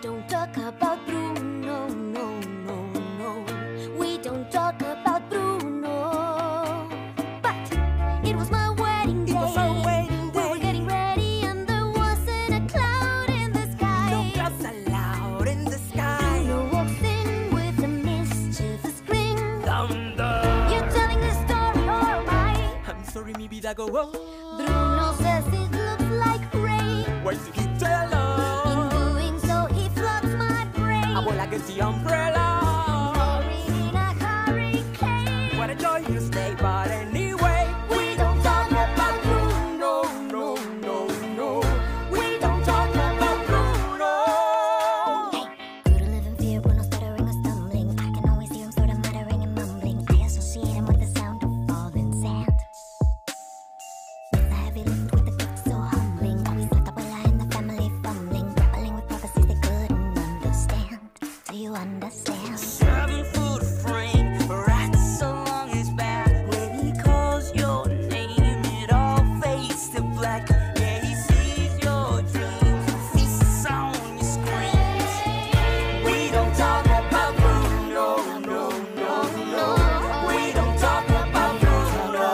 don't talk about Bruno, no, no, no. We don't talk about Bruno. But it was my wedding day. It was our wedding day. We were getting ready and there wasn't a cloud in the sky. No clouds allowed in the sky. Bruno walks in with a mischievous grin. Thunder. You're telling this story or am I? I'm sorry, mi vida go on. Bruno says it looks like rain. Why did he tell us? In doing so, he floods my brain. I will like the umbrella. Pouring in a hurricane. What a joy you stay, but anyway, we don't talk about Bruno, no, no, no. We don't talk about Bruno. Hey, grew to live in fear, Bruno stuttering or stumbling. I can always hear him sort of muttering and mumbling. I associate him with the sound of falling sand. It's a heavy lift with a gift so humbling. Always left abuela in the family fumbling, grappling with prophecies they couldn't understand. Do you understand? 7-foot frame, rats along his back. When he calls your name, it all fades to black. Yeah, he sees your dreams, he sound your screams. We don't talk about Bruno, no, no, no. We don't talk about Bruno.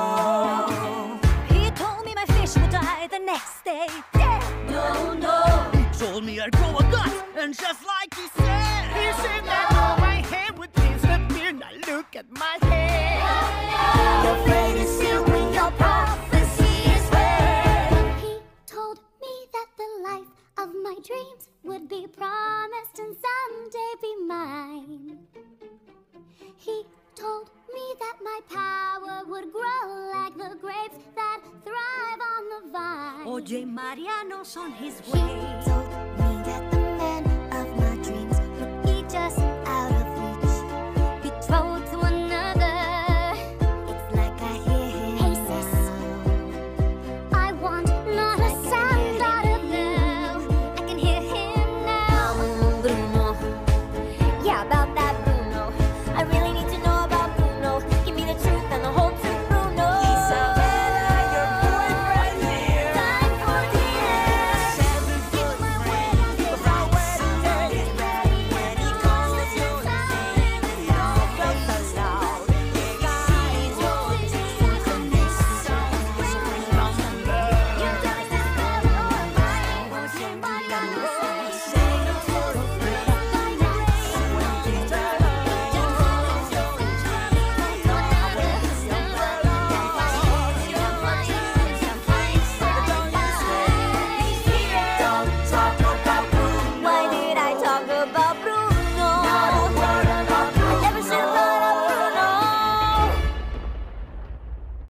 He told me my fish would die the next day. Dead. No, no. He told me I'd grow a gut, and just like he said, that all my hair would disappear. Now look at my hair. Your fate is sealed when your prophecy is read. He told me that the life of my dreams would be promised and someday be mine. He told me that my power would grow like the grapes that thrive on the vine. Oye, Mariano's on his He way. told me